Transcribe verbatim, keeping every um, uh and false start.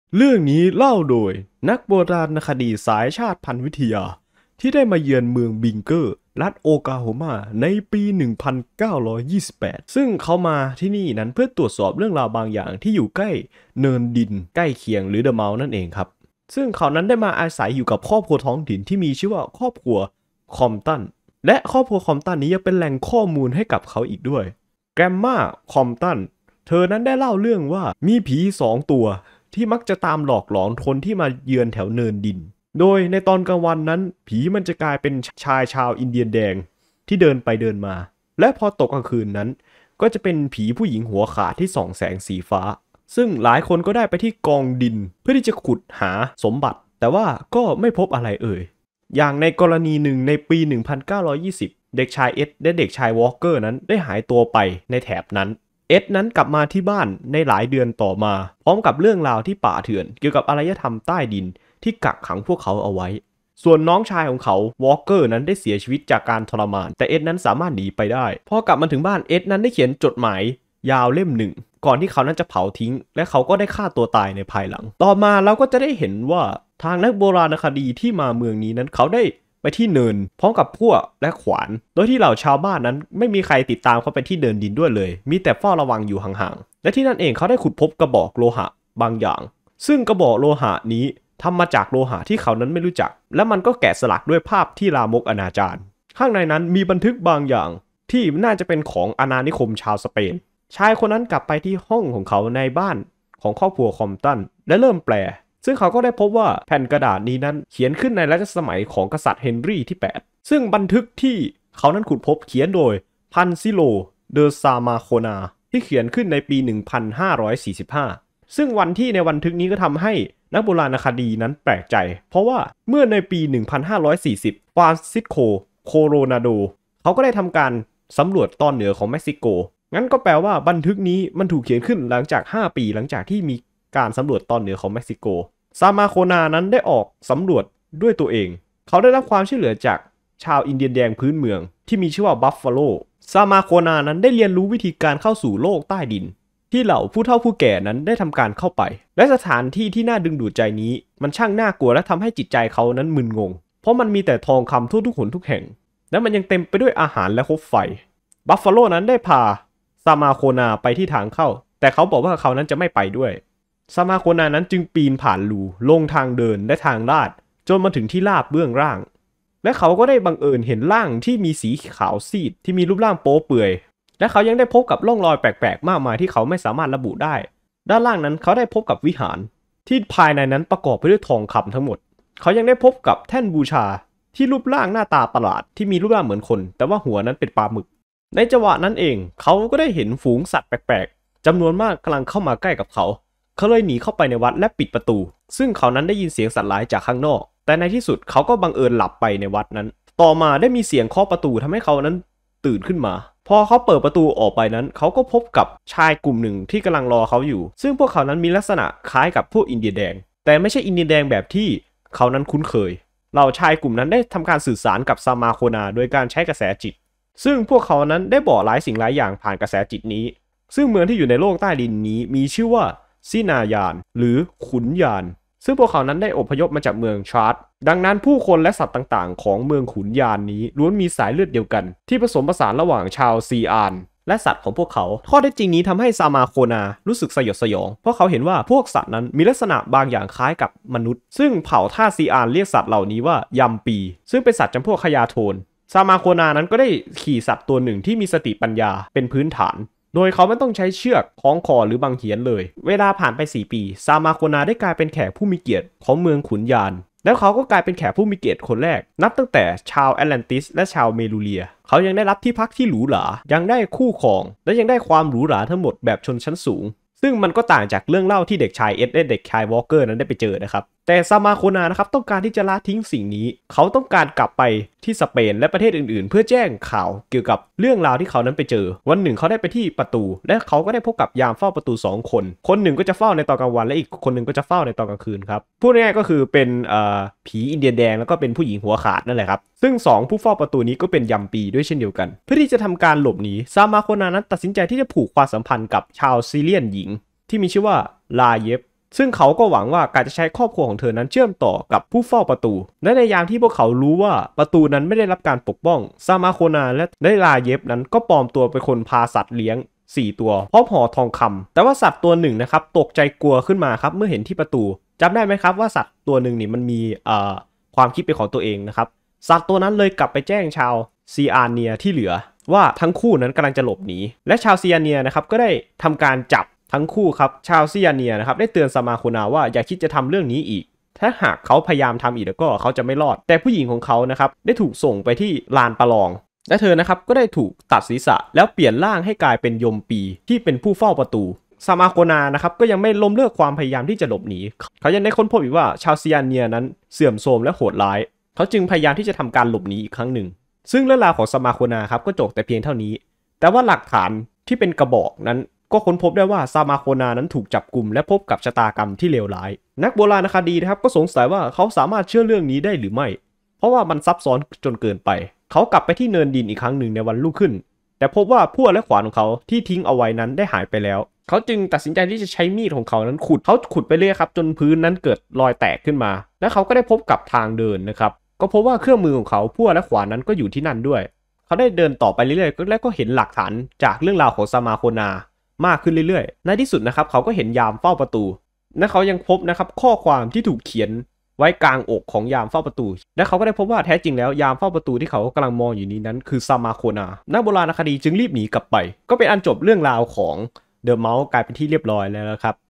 เรื่องนี้เล่าโดยนักโบราณคดีสายชาติพันธุ์วิทยาที่ได้มาเยือนเมืองบิงเกอร์รัฐโอกลาโฮมาในปี หนึ่งพันเก้าร้อยยี่สิบแปด ซึ่งเขามาที่นี่นั้นเพื่อตรวจสอบเรื่องราวบางอย่างที่อยู่ใกล้เนินดินใกล้เคียงหรือเดอะเมานั่นเองครับซึ่งเขานั้นได้มาอาศัยอยู่กับครอบครัวท้องถิ่นที่มีชื่อว่าครอบครัวคอมตันและครอบครัวคอมตันนี้ยังเป็นแหล่งข้อมูลให้กับเขาอีกด้วยแกรมมาคอมตันเธอนั้นได้เล่าเรื่องว่ามีผีสองตัวที่มักจะตามหลอกหลอนคนที่มาเยือนแถวเนินดินโดยในตอนกลางวันนั้นผีมันจะกลายเป็นชายชาวอินเดียนแดงที่เดินไปเดินมาและพอตกกลางคืนนั้นก็จะเป็นผีผู้หญิงหัวขาดที่ส่องแสงสีฟ้าซึ่งหลายคนก็ได้ไปที่กองดินเพื่อที่จะขุดหาสมบัติแต่ว่าก็ไม่พบอะไรเอ่ยอย่างในกรณีหนึ่งในปี หนึ่งพันเก้าร้อยยี่สิบ เด็กชายเอ็ดและเด็กชายวอลเกอร์นั้นได้หายตัวไปในแถบนั้นเอ็ดนั้นกลับมาที่บ้านในหลายเดือนต่อมาพร้อมกับเรื่องราวที่ป่าเถื่อนเกี่ยวกับอารยธรรมใต้ดินที่กักขังพวกเขาเอาไว้ส่วนน้องชายของเขาวอลเกอร์นั้นได้เสียชีวิตจากการทรมานแต่เอ็ดนั้นสามารถหนีไปได้พอกลับมาถึงบ้านเอ็ดนั้นได้เขียนจดหมายยาวเล่มหนึ่งก่อนที่เขานั้นจะเผาทิ้งและเขาก็ได้ฆ่าตัวตายในภายหลังต่อมาเราก็จะได้เห็นว่าทางนักโบราณคดีที่มาเมืองนี้นั้นเขาได้ไปที่เนินพร้อมกับพวกและขวานโดยที่เหล่าชาวบ้านนั้นไม่มีใครติดตามเขาไปที่เดินดินด้วยเลยมีแต่เฝ้าระวังอยู่ห่างๆและที่นั่นเองเขาได้ขุดพบกระบอกโลหะบางอย่างซึ่งกระบอกโลหะนี้ทำมาจากโลหะที่เขานั้นไม่รู้จักและมันก็แกะสลักด้วยภาพที่ลามกอนาจารข้างในนั้นมีบันทึกบางอย่างที่น่าจะเป็นของอาณานิคมชาวสเปนชายคนนั้นกลับไปที่ห้องของเขาในบ้านของครอบครัวคอมตันและเริ่มแปลซึ่งเขาก็ได้พบว่าแผ่นกระดาษนี้นั้นเขียนขึ้นในรัชสมัยของกษัตริย์เฮนรี่ที่แปดซึ่งบันทึกที่เขานั้นขุดพบเขียนโดยพันซิโลเดอซามาโคนาที่เขียนขึ้นในปี หนึ่งพันห้าร้อยสี่สิบห้า ซึ่งวันที่ในบันทึกนี้ก็ทำให้นักโบราณคดีนั้นแปลกใจเพราะว่าเมื่อในปี หนึ่งพันห้าร้อยสี่สิบ ฟรานซิสโกโคโรนาโดเขาก็ได้ทำการสำรวจตอนเหนือของเม็กซิโกงั้นก็แปลว่าบันทึกนี้มันถูกเขียนขึ้นหลังจากห้าปีหลังจากที่มีการสำรวจตอนเหนือของเม็กซิโกซามาโคนานั้นได้ออกสำรวจด้วยตัวเองเขาได้รับความช่วยเหลือจากชาวอินเดียนแดงพื้นเมืองที่มีชื่อว่าบัฟฟาโลซามาโคนานั้นได้เรียนรู้วิธีการเข้าสู่โลกใต้ดินที่เหล่าผู้เฒ่าผู้แก่นั้นได้ทำการเข้าไปและสถานที่ที่น่าดึงดูดใจนี้มันช่างน่ากลัวและทำให้จิตใจเขานั้นมึนงงเพราะมันมีแต่ทองคำทั่วทุกหนทุกแห่งและมันยังเต็มไปด้วยอาหารและคบไฟบัฟฟาโลนั้นได้พาซามาโคนาไปที่ทางเข้าแต่เขาบอกว่าเขานั้นจะไม่ไปด้วยซามาโคนานั้นจึงปีนผ่านรูลงทางเดินและทางลาดจนมาถึงที่ราบเบื้องล่างและเขาก็ได้บังเอิญเห็นร่างที่มีสีขาวซีดที่มีรูปร่างโป๊เปื่อยและเขายังได้พบกับร่องรอยแปลกๆมากมายที่เขาไม่สามารถระบุได้ด้านล่างนั้นเขาได้พบกับวิหารที่ภายในนั้นประกอบไปด้วยทองคำทั้งหมดเขายังได้พบกับแท่นบูชาที่รูปร่างหน้าตาประหลาดที่มีรูปร่างเหมือนคนแต่ว่าหัวนั้นเป็นปลาหมึกในจังหวะนั้นเองเขาก็ได้เห็นฝูงสัตว์แปลกๆจำนวนมากกำลังเข้ามาใกล้กับเขาเขาเลยหนีเข้าไปในวัดและปิดประตูซึ่งเขานั้นได้ยินเสียงสัตว์ร้ายจากข้างนอกแต่ในที่สุดเขาก็บังเอิญหลับไปในวัดนั้นต่อมาได้มีเสียงเคาะประตูทำให้เขานั้นตื่นขึ้นมาพอเขาเปิดประตูออกไปนั้นเขาก็พบกับชายกลุ่มหนึ่งที่กำลังรอเขาอยู่ซึ่งพวกเขานั้นมีลักษณะคล้ายกับพวกอินเดียแดงแต่ไม่ใช่อินเดียแดงแบบที่เขานั้นคุ้นเคยเหล่าชายกลุ่มนั้นได้ทำการสื่อสารกับซามาโคนาโดยการใช้กระแสจิตซึ่งพวกเขานั้นได้บอกหลายสิ่งหลายอย่างผ่านกระแสจิตนี้ซึ่งเมืองที่อยู่ในโลกใต้ดินนี้มีชื่อว่าซินายานหรือขุนยานซึ่งพวกเขานั้นได้อพยพมาจากเมืองชาร์ตดังนั้นผู้คนและสัตว์ต่างๆของเมืองขุนยานนี้ล้วนมีสายเลือดเดียวกันที่ผสมผสานระหว่างชาวซีอานและสัตว์ของพวกเขาข้อเท็จจริงนี้ทำให้ซามาโคนารู้สึกสยดสยองเพราะเขาเห็นว่าพวกสัตว์นั้นมีลักษณะบางอย่างคล้ายกับมนุษย์ซึ่งเผ่าท่าซีอานเรียกสัตว์เหล่านี้ว่ายัมปีซึ่งเป็นสัตว์จำพวกขยาโทนซามาโคนานั้นก็ได้ขี่สัตว์ตัวหนึ่งที่มีสติปัญญาเป็นพื้นฐานโดยเขาไม่ต้องใช้เชือกคล้องคอหรือบังเหียนเลยเวลาผ่านไปสี่ปีซามาโคนาได้กลายเป็นแขกผู้มีเกียรติของเมืองขุนยานแล้วเขาก็กลายเป็นแขกผู้มีเกียรติคนแรกนับตั้งแต่ชาวแอตแลนติสและชาวเมลูเรียเขายังได้รับที่พักที่หรูหรายังได้คู่ครองและยังได้ความหรูหราทั้งหมดแบบชนชั้นสูงซึ่งมันก็ต่างจากเรื่องเล่าที่เด็กชายเอ็ดและเด็กชายวอลเกอร์นั้นได้ไปเจอนะครับแต่ซามาโคนานะครับต้องการที่จะละทิ้งสิ่งนี้เขาต้องการกลับไปที่สเปนและประเทศอื่นๆเพื่อแจ้งข่าวเกี่ยวกับเรื่องราวที่เขานั้นไปเจอวันหนึ่งเขาได้ไปที่ประตูและเขาก็ได้พบกับยามเฝ้าประตูสองคนคนหนึ่งก็จะเฝ้าในตอนกลางวันและอีกคนหนึ่งก็จะเฝ้าในตอนกลางคืนครับพูดง่ายๆก็คือเป็นเอ่อผีอินเดียแดงแล้วก็เป็นผู้หญิงหัวขาดนั่นแหละครับซึ่งสองผู้เฝ้าประตูนี้ก็เป็นยัมปีด้วยเช่นเดียวกันเพื่อที่จะทำการหลบหนีซามาโคนานั้นตัดสินใจที่จะผูกความสัมพันธ์กับชาวซีเรียนหญิงที่มีชื่อว่าลาเยฟซึ่งเขาก็หวังว่าการจะใช้ครอบครัวของเธอนั้นเชื่อมต่อกับผู้เฝ้าประตูและในยามที่พวกเขารู้ว่าประตูนั้นไม่ได้รับการปกป้องซามาโคนาและได้ลาเยฟนั้นก็ปลอมตัวเป็นคนพาสัตว์เลี้ยงสี่ตัวพร้อมห่อทองคำแต่ว่าสัตว์ตัวหนึ่งนะครับตกใจกลัวขึ้นมาครับเมื่อเห็นที่ประตูจำได้ไหมครับว่าสัตว์ตัวหนึ่งนี่มันมีความคิดเป็นของตัวเองนะครับสัตว์ตัวนั้นเลยกลับไปแจ้งชาวซีอาเนียที่เหลือว่าทั้งคู่นั้นกำลังจะหลบหนีและชาวซีอาเนียนะครับก็ได้ทำการจับทั้งคู่ครับชาวซีอาเนียนะครับได้เตือนซามาโคนาว่าอย่าคิดจะทำเรื่องนี้อีกถ้าหากเขาพยายามทำอีกแล้วก็เขาจะไม่รอดแต่ผู้หญิงของเขานะครับได้ถูกส่งไปที่ลานประลองและเธอนะครับก็ได้ถูกตัดศีรษะแล้วเปลี่ยนร่างให้กลายเป็นยมปีที่เป็นผู้เฝ้าประตูซามาโคนานะครับก็ยังไม่ล้มเลิกความพยายามที่จะหลบหนีเขายังได้ค้นพบอีกว่าชาวซีอาเนียนั้นเสื่อมโทรมและโหดร้ายเขาจึงพยายามที่จะทำการหลบหนีอีกครั้งหนึ่งซึ่งเรื่องราวของซามาโคนาครับก็จบแต่เพียงเท่านี้แต่ว่าหลักฐานที่เป็นกระบอกนั้นก็ค้นพบได้ว่าซามาโคนานั้นถูกจับกุมและพบกับชะตากรรมที่เลวร้ายนักโบราณคดีนะครับก็สงสัยว่าเขาสามารถเชื่อเรื่องนี้ได้หรือไม่เพราะว่ามันซับซ้อนจนเกินไปเขากลับไปที่เนินดินอีกครั้งหนึ่งในวันรุ่งขึ้นแต่พบว่าพลั่วและขวานของเขาที่ทิ้งเอาไว้นั้นได้หายไปแล้วเขาจึงตัดสินใจที่จะใช้มีดของเขานั้นขุดเขาขุดไปเรื่อยครับจนพื้นนั้นเกิดรอยแตกขึ้นมาและเขาก็ได้พบกับทางเดินนะครับก็พบว่าเครื่องมือของเขาพลั่วและขวานนั้นก็อยู่ที่นั่นด้วยเขาได้เดินต่อไปเรื่อยๆและก็เห็นหลักฐานจากเรื่องราวของซามาโคนามากขึ้นเรื่อยๆในที่สุดนะครับเขาก็เห็นยามเฝ้าประตูและเขายังพบนะครับข้อความที่ถูกเขียนไว้กลางอกของยามเฝ้าประตูและเขาก็ได้พบว่าแท้จริงแล้วยามเฝ้าประตูที่เขากำลังมองอยู่นี้นั้นคือซามาโคนานักโบราณคดีจึงรีบหนีกลับไปก็เป็นอันจบเรื่องราวของเดอะเมาส์กลายเป็นที่เรียบร้อยแล้วนะครับ